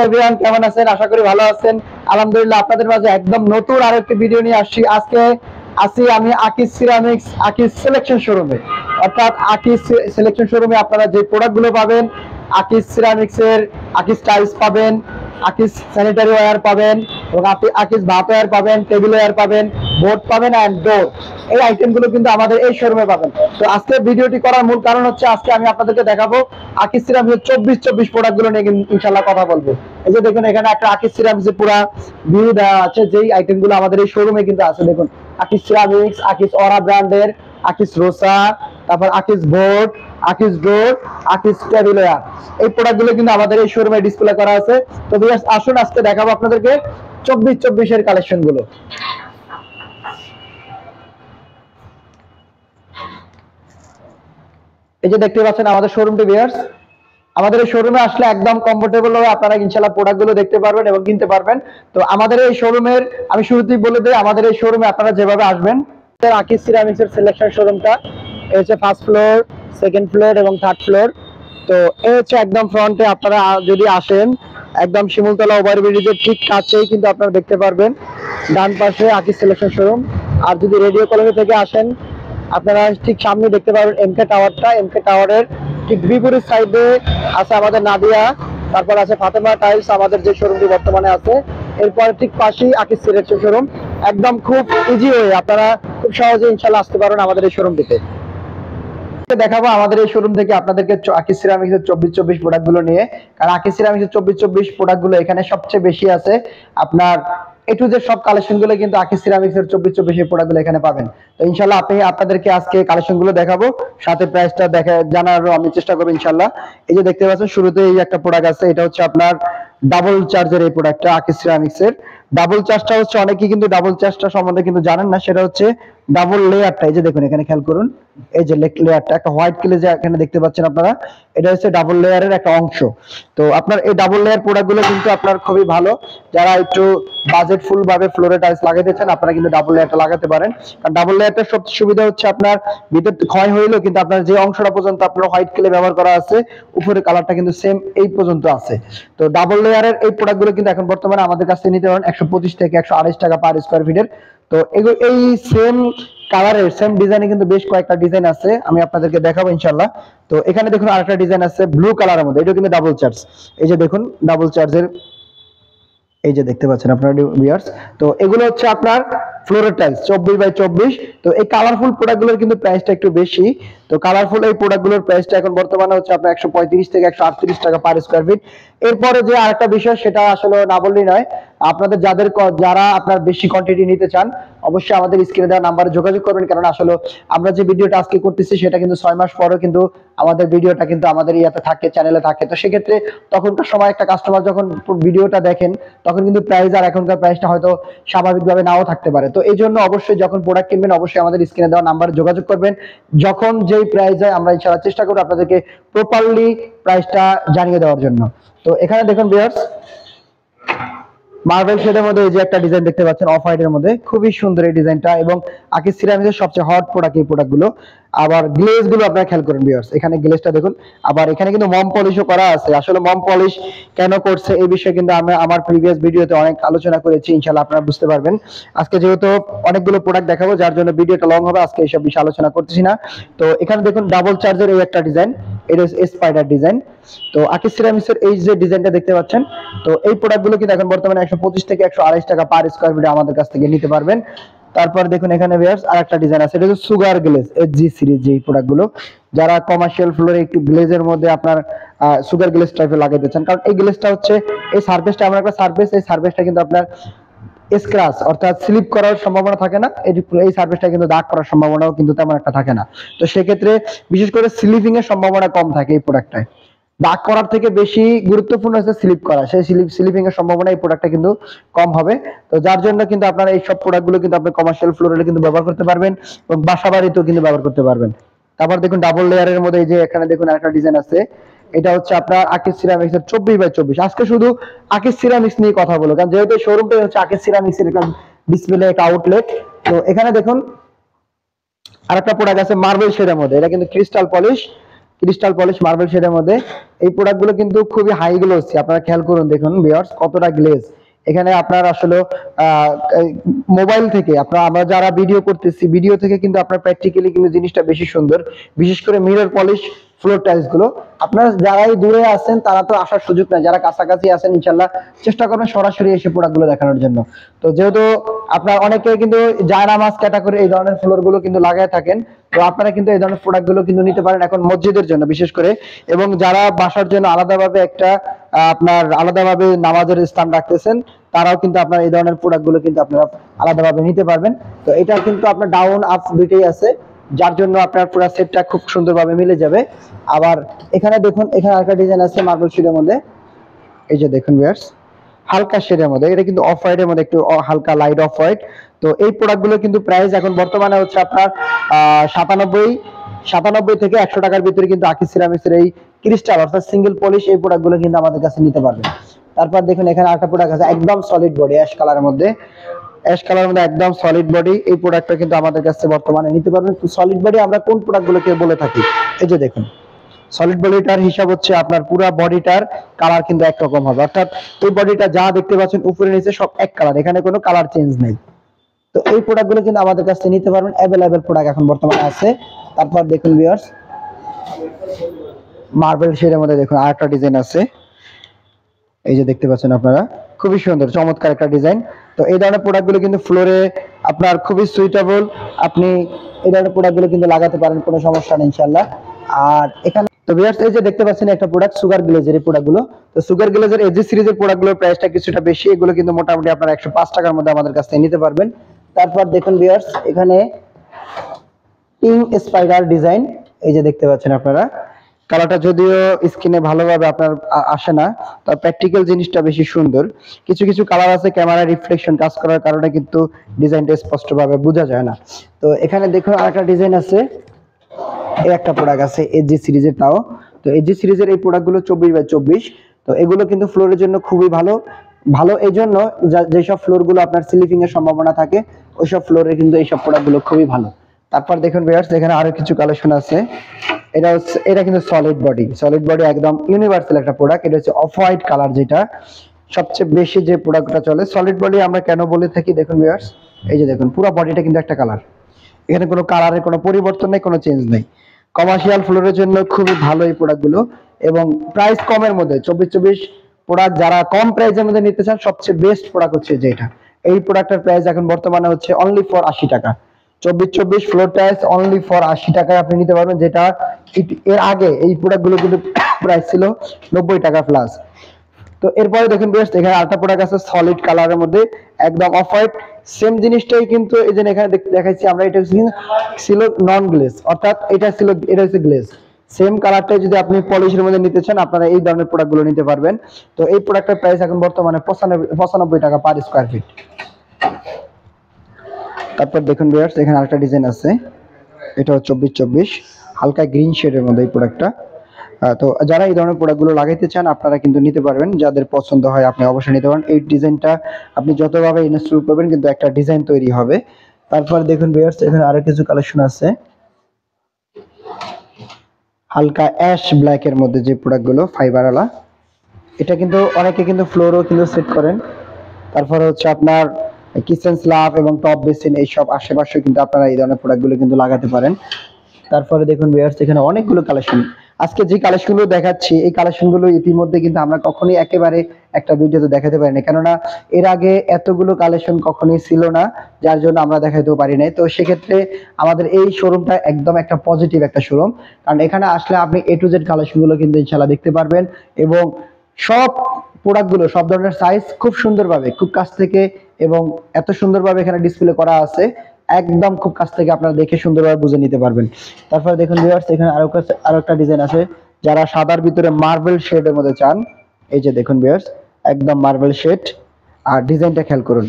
Everyone, কেমন আছেন? আশা করি ভালো আছেন। আলহামদুলিল্লাহ আপনাদের মাঝে একদম নতুন আরেকটি ভিডিও নিয়ে আসছি। আজকে আমি আকিজ সিরামিক্স আকিজ সিলেকশন শোরুমে, অর্থাৎ আকিজ সিলেকশন শোরুমে আপনারা যে প্রোডাক্টগুলো পাবেন, আকিজ সিরামিক্সের আকিজ টাইলস পাবেন, আকিজ স্যানিটারি ওয়্যার পাবেন, এবং আকিজ ভাত ওয়্যার পাবেন, টেবিল ওয়্যার পাবেন, বোর্ড পাবেন এন্ড ডোর। এই আইটেমগুলো কিন্তু আমাদের এই শোরুমে পাবেন। তো আজকে ভিডিওটি করার মূল কারণ হচ্ছে আজকে আমি আপনাদেরকে দেখাবো আকিজ সিরামিক্সের 24 প্রোডাক্টগুলো নিয়ে ইনশাআল্লাহ কথা বলবো। এই যে দেখুন, এখানে একটা আকিজ সিরামিক্সের পুরো ভিউ দেওয়া আছে, যেই আইটেমগুলো আমাদের এই শোরুমে কিন্তু আছে। দেখুন, আকিজ সিরামিক্স, আকিজ অরা ব্র্যান্ডের, আকিজ রোসা, তারপর Akij board, Akij door, Akij table ware, এই প্রোডাক্টগুলো কিন্তু আমাদের এই শোরুমে ডিসপ্লে করা আছে। তো ভিউয়ার্স, আসুন আজকে দেখাবো আপনাদেরকে 24 এর কালেকশনগুলো। এই যে দেখতে পাচ্ছেন আমাদের শোরুমটি ভিউয়ার্স, আমাদের এই শোরুমে আসলে একদম কমফোর্টেবল ভাবে আপনারা ইনশাআল্লাহ প্রোডাক্টগুলো দেখতে পারবেন এবং কিনতে পারবেন। তো আমাদের এই শোরুমের আমি শুরুতেই বলে দেই, আমাদের এই শোরুমে আপনারা যেভাবে আসবেন, আকিজ সিরামিক্স এর সিলেকশন শোরুমটা এই হচ্ছে ফার্স্ট ফ্লোর, সেকেন্ড ফ্লোর এবং থার্ড ফ্লোর। তো এই হচ্ছে একদম ফ্রন্টে আপনারা যদি আসেন, একদম শিমুলতলা ওভারব্রিজের ঠিক কাছেই কিন্তু আপনারা দেখতে পারবেন ডান পাশে আকিজ সিলেকশন শোরুম। আর যদি রেডিও কলোনি থেকে আসেন, আপনারা ঠিক সামনে দেখতে পাবেন এমকে টাওয়ারটা। এমকে টাওয়ারের ঠিক বিপরীত সাইডে আছে আমাদের নাদিয়া, তারপর আছে ফাতেমা টাইলস, আমাদের যে শোরুমটি বর্তমানে আছে। এরপর ঠিক পাশেই আকিজ সিলেকশন শোরুম। একদম খুব ইজি ওয়ে, আপনারা খুব সহজে ইনশাআল্লাহ আসতে পারেন আমাদের এই শোরুমটিতে। দেখাবো আমাদের এই শোরুম থেকে আপনাদেরকে আকিজ সিরামিক্স এর 24 প্রোডাক্টগুলো নিয়ে। কারণ আকিজ সিরামিক্স এর 24 প্রোডাক্টগুলো এখানে সবচেয়ে বেশি আছে। আপনার এ টু জেড সব কালেকশনগুলো কিন্তু আকিজ সিরামিক্স এর 24 এই প্রোডাক্টগুলো এখানে পাবেন। তো ইনশাআল্লাহ আপনাদেরকে আজকে কালেকশনগুলো দেখাবো, সাথে প্রাইসটা জানারও আমি চেষ্টা করব ইনশাআল্লাহ। এই যে দেখতে পাচ্ছেন শুরুতে এই একটা প্রোডাক্ট আছে, এটা হচ্ছে আপনার ডাবল চার্জের এই প্রোডাক্টটা আকিজ সিরামিক্স এর। ডাবল চার্জটা হচ্ছে অনেকেই কিন্তু ডাবল চার্জটা সম্বন্ধে কিন্তু জানেন না, সেটা হচ্ছে ডাবল লেয়ারটা। এই যে দেখুন, এখানে খেয়াল করুন, এই যে লেয়ারটা একটা হোয়াইট কালার যে এখানে দেখতে পাচ্ছেন আপনারা, এটা হচ্ছে ডাবল লেয়ারের একটা অংশ। তো আপনার এই ডাবল লেয়ার প্রোডাক্টগুলো কিন্তু আপনার খুবই ভালো। যারা একটু বাজেট ফুল ভাবে ফ্লোরে টাইলস লাগাতে চান, আপনারা কিন্তু ডাবল লেয়ারটা লাগাতে পারেন। কারণ ডাবল লেয়ারটার সবচেয়ে সুবিধা হচ্ছে আপনার ভিতর ক্ষয় হইলেও কিন্তু আপনার যে অংশটা পর্যন্ত আপনার হোয়াইট কালার ব্যবহার করা আছে, উপরে কালারটা কিন্তু সেম এই পর্যন্ত আছে। তো ডাবল লেয়ারের এই প্রোডাক্টগুলো কিন্তু এখন বর্তমানে আমাদের কাছে নিতে পারেন 125 থেকে 128 টাকা পার স্কয়ার ফিটের। তো এই সেম কালারের সেম ডিজাইনে কিন্তু বেশ কয়েকটা ডিজাইন আছে, আমি আপনাদেরকে দেখাবো ইনশাআল্লাহ। তো এখানে দেখুন আরেকটা ডিজাইন আছে ব্লু কালারের মধ্যে, এটা কিন্তু ডাবল চার্জ। এই যে দেখুন ডাবল চার্জের, এই যে দেখতে পাচ্ছেন আপনারা ভিউয়ার্স। তো এগুলো হচ্ছে আপনার ফ্লোরের টাইলস 24x24। তো এই কালারফুল প্রোডাক্টগুলোর কিন্তু প্রাইসটা একটু বেশি। তো কালারফুল এই প্রোডাক্টগুলোর প্রাইসটা এখন বর্তমানে হচ্ছে আপনার 135 থেকে 138 টাকা পার স্কয়ার ফিট। এরপরে যে আরেকটা বিষয়, সেটা আসলে না বললেই নয়, আপনাদের যারা আপনার বেশি কোয়ান্টিটি নিতে চান, অবশ্যই আমাদের স্ক্রিনে দেওয়া নাম্বারে যোগাযোগ করবেন। কারণ আসলে আমরা যে ভিডিওটা আজকে করতেছি সেটা কিন্তু 6 মাস পরেও কিন্তু আমাদের ভিডিওটা কিন্তু আমাদের ইয়াতে থাকে, চ্যানেলে থাকে। তো সেক্ষেত্রে তখনকার সময় একটা কাস্টমার যখন ভিডিওটা দেখেন, তখন কিন্তু প্রাইস আর এখনকার প্রাইসটা হয়তো স্বাভাবিকভাবে নাও থাকতে পারে। তো এই জন্য অবশ্যই যখন প্রোডাক্ট কিনবেন, অবশ্যই আমাদের স্ক্রিনে দেওয়া নাম্বারে যোগাযোগ করবেন। যখন যেই প্রাইস হয় আমরা ইনশাআল্লাহ চেষ্টা করব আপনাদেরকে প্রপারলি প্রাইসটা জানিয়ে দেওয়ার জন্য। তো এখানে দেখুন ভিউয়ার্স, মার্বেল শেডের মধ্যে এই যে একটা ডিজাইন দেখতে পাচ্ছেন অফ হোয়াইটের মধ্যে, খুবই সুন্দর এই ডিজাইনটা, এবং আকিজ সিরামিক্সের সবচেয়ে হট প্রোডাক্ট এই প্রোডাক্টগুলো। আবার গ্লেজ গুলো আপনারা খেয়াল করেন ভিউয়ার্স, এখানে গ্লেজটা দেখুন। আবার এখানে কিন্তু মম পলিশও করা আছে। আসলে মম পলিশ কেন করছে এই বিষয়ে কিন্তু আমি আমার প্রিভিয়াস ভিডিওতে অনেক আলোচনা করেছি, ইনশাআল্লাহ আপনারা বুঝতে পারবেন। আজকে যেহেতু অনেকগুলো প্রোডাক্ট দেখাবো, যার জন্য ভিডিওটা লং হবে, আজকে এইসব বিষয়ে আলোচনা করতেছি না। তো এখানে দেখুন ডাবল চার্জের এই একটা ডিজাইন, এটা স্পাইডার ডিজাইন। তো আকিজ সিরামিক্সের এই যে ডিজাইনটা দেখতে পাচ্ছেন, তো এই প্রোডাক্টগুলো কিন্তু এখন বর্তমানে 125 থেকে 128 টাকা পার স্কয়ার ফিটে আমাদের কাছ থেকে নিতে পারবেন। তারপর দেখুন এখানে ভিউয়ার্স আরেকটা ডিজাইন আছে, এটা হচ্ছে সুগার গ্লেজ এসজি সিরিজ। যে প্রোডাক্টগুলো যারা কমার্শিয়াল ফ্লোরে একটু গ্লেজের মধ্যে আপনার সুগার গ্লেজ টাইপের লাগাইতে চান, কারণ এই গ্লেজটা হচ্ছে এই সারফেসটা এমন একটা সারফেস, এই সারফেসটা কিন্তু আপনার স্ক্র্যাচ অর্থাৎ স্লিপ করার সম্ভাবনা থাকে না। এই সারফেসটা কিন্তু দাগ করার সম্ভাবনাও কিন্তু তেমন একটা থাকে না। তো সেক্ষেত্রে বিশেষ করে স্লিপিং এর সম্ভাবনা কম থাকে এই প্রোডাক্টটায়। দাগ করার থেকে বেশি গুরুত্বপূর্ণ হচ্ছে স্লিপ করা, সেই স্লিপিং এর সম্ভাবনা এই প্রোডাক্টটা কিন্তু কম হবে। তো যার জন্য কিন্তু আপনারা এই সব প্রোডাক্টগুলো কিন্তু আপনি কমার্শিয়াল ফ্লোরে কিন্তু ব্যবহার করতে পারবেন এবং বাসা বাড়িতেও কিন্তু ব্যবহার করতে পারবেন। তারপর দেখুন ডাবল লেয়ারের মধ্যে এই যে এখানে দেখুন আরেকটা ডিজাইন আছে, এটা হচ্ছে আপনার আকিজ সিরামিক্স এর 24x24। আজকে শুধু আকিজ সিরামিক্স নিয়ে কথা বলবো, কারণ যেহেতু শোরুমটা হচ্ছে আকিজ সিরামিক্স এর একটা ডিসপ্লে একটা আউটলেট। তো এখানে দেখুন আরেকটা প্রোডাক্ট আছে মার্বেল শেডের মধ্যে, এটা কিন্তু crystal polish. Crystal polish marble শেডের মধ্যে। এই প্রোডাক্টগুলো কিন্তু খুবই হাই গ্লোসি, আপনারা খেয়াল করুন, দেখুন ভিউয়ার্স কতটা গ্লেজ। এখানে আপনার আসলে মোবাইল থেকে আমরা যারা ভিডিও করতেছি, ভিডিও থেকে কিন্তু আপনার প্র্যাকটিক্যালি কিন্তু জিনিসটা বেশি সুন্দর। বিশেষ করে মিরর পলিশ ফ্লোর টাইলস গুলো, আপনারা যারাই দূরে আছেন তারা তো আসার সুযোগ নাই, যারা কাছাকাছি আছেন ইনশাল্লাহ চেষ্টা করবেন সরাসরি এসে প্রোডাক্ট গুলো দেখানোর জন্য। তো যেহেতু আপনার অনেকে কিন্তু জায়নামাজ ক্যাটাগরি এই ধরনের ফ্লোর গুলো কিন্তু লাগায় থাকেন, তো আপনারা কিন্তু এই ধরনের প্রোডাক্ট গুলো কিন্তু নিতে পারেন এখন মসজিদের জন্য বিশেষ করে, এবং যারা বাসার জন্য আলাদাভাবে একটা আপনার আলাদাভাবে নামাজের স্থান রাখতেছেন তারাও কিন্তু আপনার এই ধরনের প্রোডাক্ট গুলো কিন্তু আপনারা আলাদাভাবে নিতে পারবেন। তো এটা কিন্তু আপনার ডাউন আপ দুইটাই আছে, যার জন্য আপনার পুরো সেটটা খুব সুন্দরভাবে মিলে যাবে। আবার এখানে দেখুন, এখানে আরেকটা ডিজাইন আছে মার্বেল শেডের মধ্যে, এই যে দেখুন ভিউয়ার্স হালকা শেডের মধ্যে, এটা কিন্তু অফ হোয়াইটের মধ্যে, একটু হালকা লাইট অফ হোয়াইট। তো এই প্রোডাক্টগুলো কিন্তু প্রাইস এখন বর্তমানে হচ্ছে আপনার 97 থেকে 100 টাকার ভিতরে কিন্তু আকি সিরামিক্সের এই ক্রিস্টাল অর্থাৎ সিঙ্গেল পলিশ এই প্রোডাক্টগুলো কিন্তু আমাদের কাছে নিতে পারবেন। তারপর দেখুন এখানে আরেকটা প্রোডাক্ট আছে একদম সলিড বডি অ্যাশ কালারের মধ্যে, একদম সলিড বডি। এই প্রোডাক্টটা কিন্তু আমাদের কাছে বর্তমানে নিতে পারবেন। তো সলিড বডি আমরা কোন প্রোডাক্টগুলোকে বলে থাকি, এই যে দেখুন সলিড বডিটার হিসাব হচ্ছে আপনার পুরো বডিটার কালার কিন্তু একরকম হবে, অর্থাৎ এই বডিটা যা দেখতে পাচ্ছেন উপরে নিচে সব এক কালার, এখানে কোনো কালার চেঞ্জ নেই। তো এই প্রোডাক্টগুলো কিন্তু আমাদের কাছে নিতে পারবেন, অ্যাভেলেবেল প্রোডাক্ট এখন বর্তমানে আছে। তারপর দেখুন ভিউয়ার্স মার্বেল শেডের মধ্যে দেখুন আরেকটা ডিজাইন আছে, এই যে দেখতে পাচ্ছেন আপনারা, খুবই সুন্দর চমৎকার একটা ডিজাইন। তো এই ধরনের প্রোডাক্টগুলো কিন্তু ফ্লোরে আপনার খুবই সুইটেবল, আপনি এই ধরনের প্রোডাক্টগুলো কিন্তু লাগাতে পারেন, কোনো সমস্যা নেই ইনশাআল্লাহ। আর এখানে তো ভিউয়ার্স এই যে দেখতে পাচ্ছেন একটা প্রোডাক্ট সুগার গ্লেজের এই প্রোডাক্টগুলো, তো সুগার গ্লেজের এজি সিরিজের প্রোডাক্টগুলোর প্রাইসটা কিছুটা বেশি, এগুলো কিন্তু মোটামুটি আপনারা 105 টাকার মধ্যে আমাদের কাছ থেকে নিতে পারবেন। তারপর দেখুন ভিউয়ার্স এখানে পিঙ্ক স্পাইডার ডিজাইন, এই যে দেখতে পাচ্ছেন আপনারা, কালারটা যদিও স্ক্রিনে ভালোভাবে আপনার আসে না, তার প্র্যাকটিক্যাল জিনিসটা বেশি সুন্দর। কিছু কিছু কালার আছে ক্যামেরা রিফ্লেকশন কাজ করার কারণে কিন্তু ডিজাইনটা স্পষ্টভাবে বোঝা যায় না। তো এখানে দেখুন আরেকটা ডিজাইন আছে, এই একটা প্রোডাক্ট আছে এজি সিরিজের, তাও তো এজি সিরিজের এই প্রোডাক্টগুলো 24x24। তো এগুলো কিন্তু ফ্লোরের জন্য খুবই ভালো ভালো এই জন্য যেসব ফ্লোরগুলো আপনার স্লিপিং এর সম্ভাবনা থাকে ওইসব ফ্লোরে কিন্তু এইসব প্রোডাক্টগুলো খুবই ভালো। তারপর দেখুন ভিউয়ার্স এখানে আরো কিছু কালেকশন আছে, এটা কিন্তু সলিড বডি একদম ইউনিভার্সাল একটা প্রোডাক্ট। এটা হচ্ছে অফ হোয়াইট কালার, যেটা সবচেয়ে বেশি যে প্রোডাক্টটা চলে। সলিড বডি আমরা কেন বলে থাকি দেখুন ভিউয়ার্স, এই যে দেখুন পুরো বডিটা কিন্তু একটা কালার, এখানে কোনো কালারের কোনো পরিবর্তন নেই, কোনো চেঞ্জ নেই। কমার্শিয়াল ফ্লোরের জন্য খুবই ভালো এই প্রোডাক্টগুলো, এবং প্রাইস কমের মধ্যে 24 প্রোডাক্ট যারা কম প্রাইসের মধ্যে নিতে চান সবচেয়ে বেস্ট প্রোডাক্ট হচ্ছে যেটা, এই প্রোডাক্টের প্রাইস এখন বর্তমানে হচ্ছে অনলি ফর 80 টাকা। 24 ফ্লোর টাইলস অনলি ফর 80 টাকায় আপনি নিতে পারবেন, যেটা এর আগে এই প্রোডাক্টগুলো কিন্তু প্রাইস ছিল 90 টাকা প্লাস। তো এরপরে দেখুন বেস্ট এখানে আরেকটা প্রোডাক্ট আছে সলিড কালারের মধ্যে একদম অফ হোয়াইট, সেম জিনিসটাই কিন্তু এই যে এখানে দেখাইছি আমরা, এটা ছিল নন গ্লেজ, অর্থাৎ এটা হচ্ছে গ্লেজ। সেম কালারটাই যদি আপনি পলিশের মধ্যে নিতে চান আপনারা এই ধরনের প্রোডাক্টগুলো নিতে পারবেন। তো এই প্রোডাক্টের প্রাইস এখন বর্তমানে 95 টাকা পার স্কয়ার ফিট। তারপর দেখুন ভিউয়ার্স এখানে আরেকটা ডিজাইন আছে, এটা হচ্ছে 24 হালকা গ্রিন শেডের মধ্যে এই প্রোডাক্টটা। তো যারা এই ধরনের প্রোডাক্টগুলো লাগাইতে চান আপনারা কিন্তু নিতে পারবেন, যাদের পছন্দ হয় আপনি অবশ্যই নিতে পারেন। এই ডিজাইনটা আপনি যতভাবে ইনস্টল করবেন কিন্তু একটা ডিজাইন তৈরি হবে। তারপর দেখুন ভিউয়ার্স এখানে আরো কিছু কালেকশন আছে হালকা অ্যাশ ব্ল্যাক এর মধ্যে যে প্রোডাক্টগুলো ফাইবারওয়ালা, এটা কিন্তু অনেকে কিন্তু ফ্লোরও কিন্তু সেট করেন। তারপর হচ্ছে আপনার কিচেন স্ল্যাব এবং টপ বেসিন এইসব আশেপাশে কিন্তু আপনারা এই ধরনের প্রোডাক্টগুলো কিন্তু লাগাতে পারেন। তারপরে দেখুন ভিউয়ার্স এখানে অনেকগুলো কালেকশন, আজকে যে কালেকশনগুলো দেখাচ্ছি এই কালেকশনগুলো ইতিমধ্যে কিন্তু আমরা কখনোই একেবারে একটা ভিডিওতে দেখাতে পারিনি, কেননা এর আগে এতগুলো কালেকশন কখনোই ছিল না, যার জন্য আমরা দেখাতেও পারি নাই। তো সেক্ষেত্রে আমাদের এই শোরুমটা একদম একটা পজিটিভ একটা শোরুম, কারণ এখানে আসলে আপনি A to Z কালেকশনগুলো কিন্তু ইনশাআল্লাহ দেখতে পারবেন, এবং সব প্রোডাক্টগুলো সব ধরনের সাইজ খুব সুন্দরভাবে খুব কাছ থেকে এবং এত সুন্দরভাবে এখানে ডিসপ্লে করা আছে, একদম খুব কাছ থেকে আপনারা দেখে সুন্দরভাবে বুঝে নিতে পারবেন। তারপরে দেখুন ভিউয়ার্স এখানে আরো একটা ডিজাইন আছে, যারা সাদার ভিতরে মার্বেল শেডের মধ্যে চান, এই যে দেখুন ভিউয়ার্স একদম মার্বেল শেড, আর ডিজাইনটা খেয়াল করুন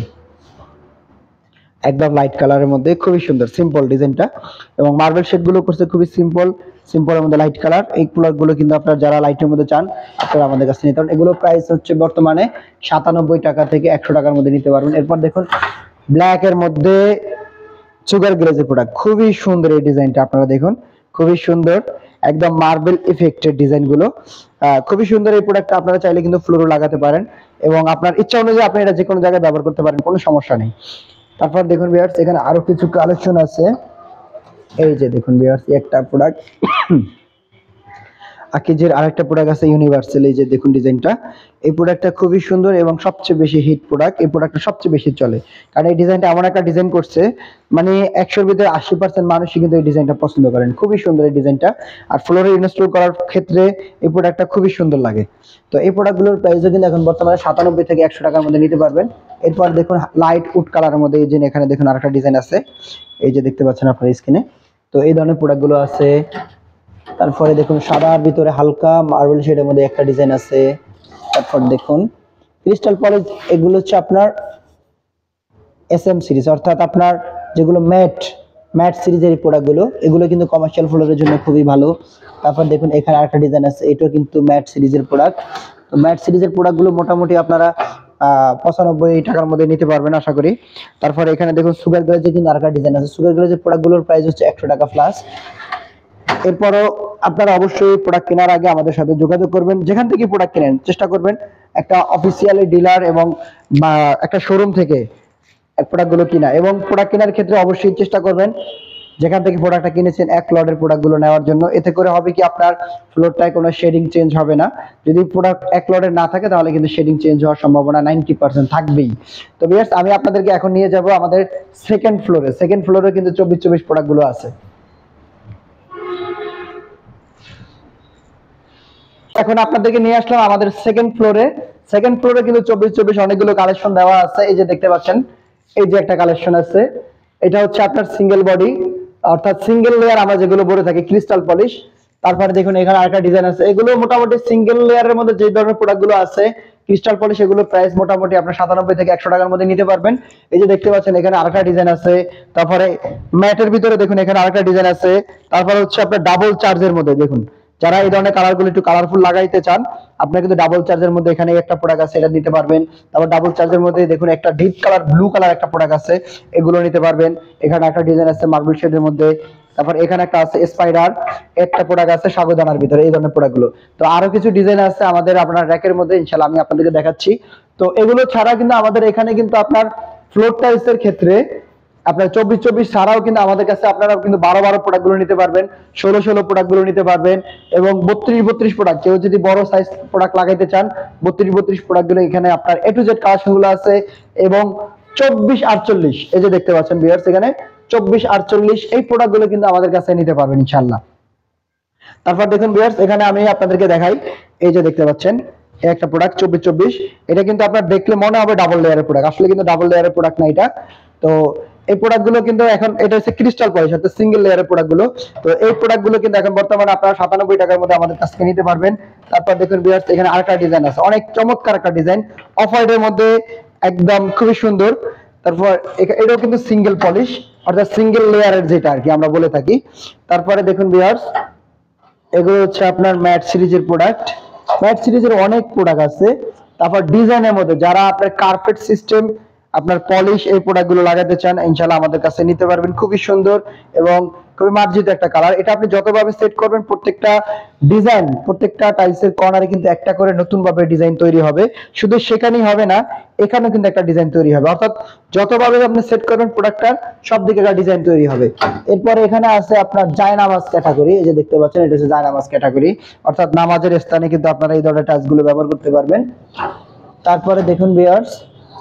একদম লাইট কালারের মধ্যে খুবই সুন্দর সিম্পল ডিজাইনটা, এবং মার্বেল শেডগুলো করছে খুবই সিম্পলের মধ্যে লাইট কালার। এই কালারগুলো কিন্তু আপনারা যারা লাইটের মধ্যে চান আপনারা আমাদের কাছে নিতে পারেন, এগুলো প্রাইস হচ্ছে বর্তমানে 97 টাকা থেকে 100 টাকার মধ্যে নিতে পারবেন। এরপর দেখুন ব্ল্যাক এর মধ্যে সুগার গ্লেজের প্রোডাক্ট, খুবই সুন্দর এই ডিজাইনটা, আপনারা দেখুন খুবই সুন্দর। একদম মার্বেল ইফেক্টের ডিজাইনগুলো খুবই সুন্দর। এই প্রোডাক্টটা আপনারা চাইলে কিন্তু ফ্লোরও লাগাতে পারেন এবং আপনার ইচ্ছা অনুযায়ী আপনি এটা যে কোনো জায়গায় ব্যবহার করতে পারেন, কোনো সমস্যা নেই। তারপর দেখুন ভিউয়ার্স, এখানে আরো কিছু কালেকশন আছে। এই যে দেখুন ভিউয়ার্স, একটা প্রোডাক্ট আকিজের আরেকটা প্রোডাক্ট আছে ইউনিভার্সাল। এই যে দেখুন ডিজাইনটা, এই প্রোডাক্টটা খুবই সুন্দর এবং সবচেয়ে বেশি হিট প্রোডাক্ট। এই প্রোডাক্টটা সবচেয়ে বেশি চলে, কারণ এই ডিজাইনটা এমন একটা ডিজাইন করছে, মানে 100-র ভিতরে 80% মানুষই কিন্তু এই ডিজাইনটা পছন্দ করেন। খুবই সুন্দর এই ডিজাইনটা, আর ফ্লোরে ইনস্টল করার ক্ষেত্রে এই প্রোডাক্টটা খুবই সুন্দর লাগে। তো এই প্রোডাক্টগুলোর প্রাইসও কিন্তু এখন বর্তমানে 97 থেকে 100 টাকার মধ্যে নিতে পারবেন। এরপর দেখুন লাইট উড কালারের মধ্যে, এই যে এখানে দেখুন আরেকটা ডিজাইন আছে, এই যে দেখতে পাচ্ছেন আপনার স্ক্রিনে। তো এই ধরনের প্রোডাক্টগুলো আছে। তারপরে দেখুন সাদার ভিতরে হালকা মার্বেল শেডের মধ্যে একটা ডিজাইন আছে। তারপর দেখুন ক্রিস্টাল পলিশ, এগুলো হচ্ছে আপনার এসএম সিরিজ, অর্থাৎ আপনার যেগুলো ম্যাট সিরিজের প্রোডাক্টগুলো, এগুলো কিন্তু কমার্শিয়াল ফ্লোরের জন্য খুবই ভালো। তারপর দেখুন এখানে আরেকটা ডিজাইন আছে, এটাও কিন্তু ম্যাট সিরিজের প্রোডাক্ট। তো ম্যাট সিরিজের প্রোডাক্টগুলো মোটামুটি আপনারা 95 টাকার মধ্যে নিতে পারবেন আশা করি। তারপরে এখানে দেখুন সুগার গ্লেজের কিন্তু আরেকটা ডিজাইন আছে। সুগার গ্লেজের প্রোডাক্টগুলোর প্রাইস হচ্ছে 100 টাকা প্লাস। এরপরও আপনারা অবশ্যই প্রোডাক্ট কেনার আগে আমাদের সাথে যোগাযোগ করবেন। যেখান থেকে প্রোডাক্ট কেনেন চেষ্টা করবেন একটা অফিসিয়ালি ডিলার এবং একটা শোরুম থেকে প্রোডাক্টগুলো কিনা, এবং প্রোডাক্ট কেনার ক্ষেত্রে অবশ্যই চেষ্টা করবেন যেখান থেকে প্রোডাক্টটা কিনেছেন এক লটের প্রোডাক্টগুলো নেওয়ার জন্য। এতে করে হবে কি, আপনার ফ্লোরটায় কোনো শেডিং চেঞ্জ হবে না। যদি প্রোডাক্ট এক লটের না থাকে তাহলে কিন্তু শেডিং চেঞ্জ হওয়ার সম্ভাবনা 90% থাকবেই। তো ভিউয়ার্স, আমি আপনাদেরকে এখন নিয়ে যাব আমাদের সেকেন্ড ফ্লোরে কিন্তু 24 প্রোডাক্টগুলো আছে। এখন আপনাদেরকে নিয়ে আসলাম আমাদের সেকেন্ড ফ্লোরে কিন্তু 24 অনেকগুলো কালেকশন দেওয়া আছে। এই যে দেখতে পাচ্ছেন, এই যে একটা কালেকশন আছে, এটা হচ্ছে আপনার সিঙ্গেল বডি, অর্থাৎ সিঙ্গেল লেয়ার আমরা যেগুলো বলে থাকি ক্রিস্টাল পলিশ। তারপরে দেখুন এখানে আরেকটা ডিজাইন আছে। এগুলো মোটামুটি সিঙ্গেল লেয়ারের মধ্যে যে ধরনের প্রোডাক্টগুলো আছে ক্রিস্টাল পলিশ, এগুলো প্রাইস মোটামুটি আপনার 97 থেকে 100 টাকার মধ্যে নিতে পারবেন। এই যে দেখতে পাচ্ছেন এখানে আরেকটা ডিজাইন আছে। তারপরে ম্যাটের ভিতরে দেখুন এখানে আরেকটা ডিজাইন আছে। তারপরে হচ্ছে আপনার ডাবল চার্জের মধ্যে দেখুন, যারা এই ধরনের কালারগুলো একটু কালারফুল লাগাইতে চান, আপনারা কিন্তু ডাবল চার্জের মধ্যে এখানে একটা প্রোডাক্ট আছে, এটা নিতে পারবেন। তারপর ডাবল চার্জের মধ্যে দেখুন একটা ডিপ কালার ব্লু কালার একটা প্রোডাক্ট আছে, এগুলো নিতে পারবেন। এখানে একটা ডিজাইন আছে মার্বেল শেডের মধ্যে। তারপর এখানে একটা আছে স্পাইডার, একটা প্রোডাক্ট আছে সাগুদানার ভিতরে, এই ধরনের প্রোডাক্টগুলো। তো আরো কিছু ডিজাইন আছে আমাদের আপনার র‍্যাকের মধ্যে, ইনশাআল্লাহ আমি আপনাদেরকে দেখাচ্ছি। তো এগুলো ছাড়া কিন্তু আমাদের এখানে কিন্তু আপনার ফ্লোর টাইলসের ক্ষেত্রে আপনার 24 ছাড়াও কিন্তু আমাদের কাছে আপনারা কিন্তু 12 প্রোডাক্টগুলো নিতে পারবেন, 16 প্রোডাক্টগুলো নিতে পারবেন, এবং 32 প্রোডাক্ট, কেউ যদি বড় সাইজ প্রোডাক্ট লাগাইতে চান 32 প্রোডাক্টগুলো এখানে আপনার A to Z কালেকশনগুলো আছে। এবং 24-48, এই যে দেখতে পাচ্ছেন ভিউয়ার্স, এখানে 24-48 এই প্রোডাক্টগুলো কিন্তু আমাদের কাছে নিতে পারবেন ইনশাআল্লাহ। তারপর দেখুন ভিউয়ার্স, এখানে আমি আপনাদেরকে দেখাই, এই যে দেখতে পাচ্ছেন একটা প্রোডাক্ট 24, এটা কিন্তু আপনার দেখলে মনে হবে ডাবল লেয়ারের প্রোডাক্ট, আসলে কিন্তু ডাবল লেয়ারের প্রোডাক্ট না এটা। তো এই প্রোডাক্টগুলো কিন্তু এখন এটা হচ্ছে ক্রিস্টাল পলিশ, অর্থাৎ সিঙ্গেল লেয়ারের প্রোডাক্টগুলো। তো এই প্রোডাক্টগুলো কিন্তু এখন বর্তমানে আপনারা 97 টাকার মধ্যে আমাদের কাছ থেকে নিতে পারবেন। তারপর দেখুন ভিউয়ার্স, এখানে আরেকটা ডিজাইন আছে, অনেক চমৎকার একটা ডিজাইন, অফ হোয়াইটের মধ্যে, একদম খুবই সুন্দর। তারপর এটাও কিন্তু সিঙ্গেল পলিশ, অর্থাৎ সিঙ্গেল লেয়ারের যেটা আর কি আমরা বলে থাকি। তারপরে দেখুন ভিউয়ার্স, এগুলো হচ্ছে আপনার ম্যাট সিরিজের প্রোডাক্ট। ম্যাট সিরিজের অনেক প্রোডাক্ট আছে। তারপর ডিজাইনের মধ্যে যারা আপনার কার্পেট সিস্টেম, আপনার পলিশ এই প্রোডাক্টগুলো লাগাতে চান, ইনশাআল্লাহ আমাদের কাছে নিতে পারবেন। খুবই সুন্দর এবং খুবই মার্জিত একটা কালার। এটা আপনি যতভাবে সেট করবেন, প্রত্যেকটা ডিজাইন, প্রত্যেকটা টাইলসের কর্নারে কিন্তু একটা করে নতুন ভাবে ডিজাইন তৈরি হবে। শুধু সেখানেই হবে না, এখানেও কিন্তু একটা ডিজাইন তৈরি হবে, অর্থাৎ যতভাবে আপনি সেট করবেন প্রোডাক্টটার সব দিকে একটা ডিজাইন তৈরি হবে। এরপরে এখানে আছে আপনার জায়নামাজ ক্যাটাগরি, এই যে দেখতে পাচ্ছেন এটা হচ্ছে জায়নামাজ ক্যাটাগরি, অর্থাৎ নামাজের স্থানে কিন্তু আপনারা এই ধরনের টাইলসগুলো ব্যবহার করতে পারবেন। তারপরে দেখুন ভিউয়ার্স,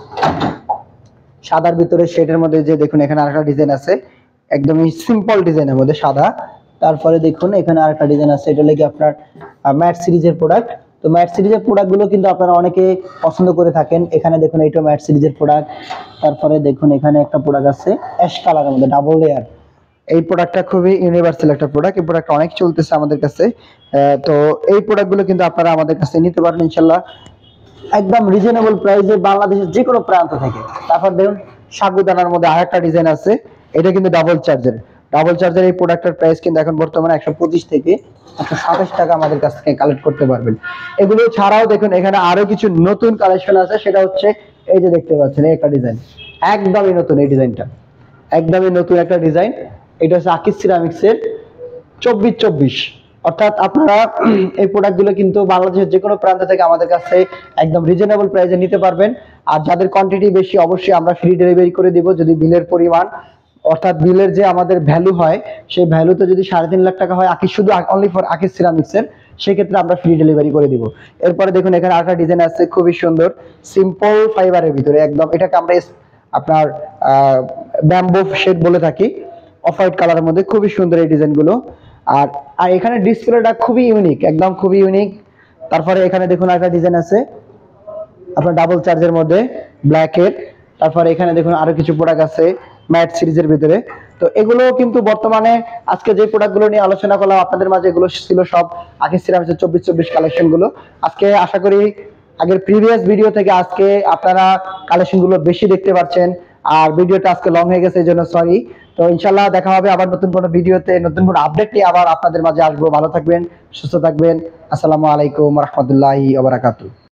সাদার ভিতরে শেডের মধ্যে যে দেখুন এখানে আরেকটা ডিজাইন আছে, একদমই সিম্পল ডিজাইনের মধ্যে সাদা। তারপরে দেখুন এখানে আরেকটা ডিজাইন আছে, এটা লাগি আপনার ম্যাট সিরিজের প্রোডাক্ট। তো ম্যাট সিরিজের প্রোডাক্টগুলো কিন্তু আপনারা অনেকে পছন্দ করে থাকেন। এখানে দেখুন এইটা ম্যাট সিরিজের প্রোডাক্ট। তারপরে দেখুন এখানে একটা প্রোডাক্ট আছে অ্যাশ কালারের মধ্যে ডাবল লেয়ার, এই প্রোডাক্টটা খুবই ইউনিভার্সাল একটা প্রোডাক্ট, এই প্রোডাক্টটা অনেক চলতেছে আমাদের কাছে। তো এই প্রোডাক্টগুলো কিন্তু আপনারা আমাদের কাছে নিতে পারবেন ইনশাআল্লাহ একদম রিজনেবল প্রাইসে, বাংলাদেশের যে কোনো প্রান্ত থেকে। তারপর দেখুন সাগুদানার মধ্যে আরেকটা ডিজাইন আছে, এটা কিন্তু ডাবল চার্জার। এই প্রোডাক্টের প্রাইস কিন্তু এখন বর্তমানে 125 থেকে 127 টাকা আমাদের কাছ থেকে কালেক্ট করতে পারবেন। এগুলো ছাড়াও দেখুন এখানে আরো কিছু নতুন কালেকশন আছে, সেটা হচ্ছে এই যে দেখতে পাচ্ছেন এই একটা ডিজাইন, একদমই নতুন। এই ডিজাইনটা একদমই নতুন একটা ডিজাইন, এটা হচ্ছে আকিজ সিরামিক্সের 24। অর্থাৎ আপনারা এই প্রোডাক্টগুলো কিন্তু বাংলাদেশের যে কোনো প্রান্ত থেকে আমাদের কাছে একদম রিজনেবল প্রাইসে নিতে পারবেন। আর যাদের কোয়ান্টিটি বেশি অবশ্যই আমরা ফ্রি ডেলিভারি করে দিব, যদি বিলের পরিমাণ অর্থাৎ বিলের যে আমাদের ভ্যালু হয় সেই ভ্যালুতে যদি 3.5 লাখ টাকা হয় আকিস, শুধু অনলি ফর আকিস সিরামিক্সের, সেক্ষেত্রে আমরা ফ্রি ডেলিভারি করে দিব। এরপরে দেখুন এখানে আরেকটা ডিজাইন আছে খুবই সুন্দর, সিম্পল ফাইবারের ভিতরে একদম, এটাকে আমরা আপনার ব্যাম্বো শেড বলে থাকি, অফ হোয়াইট কালারের মধ্যে খুবই সুন্দর এই ডিজাইনগুলো। আর আর এখানে ডিসপ্লেটা খুবই ইউনিক, একদম খুবই ইউনিক। তারপরে এখানে দেখুন একটা ডিজাইন আছে আপনার ডাবল চার্জের মধ্যে ব্ল্যাকের। তারপরে এখানে দেখুন আরো কিছু প্রোডাক্ট আছে ম্যাট সিরিজের ভিতরে। তো এগুলো কিন্তু বর্তমানে আজকে যে প্রোডাক্টগুলো নিয়ে আলোচনা করলাম আপনাদের মাঝে, এগুলো ছিল সব আকিস সিরামিক্সের 24-24 কালেকশন গুলো। আজকে আশা করি আগের প্রিভিয়াস ভিডিও থেকে আজকে আপনারা কালেকশন গুলো বেশি দেখতে পাচ্ছেন, আর ভিডিওটা আজকে লং হয়ে গেছে এই জন্য সরি। তো ইনশাল্লাহ দেখা হবে আবার নতুন কোনো ভিডিওতে, নতুন কোনো আপডেট নিয়ে আবার আপনাদের মাঝে আসবো। ভালো থাকবেন, সুস্থ থাকবেন। আসসালামু আলাইকুম রহমতুল্লাহি ওয়া বারাকাতুহু।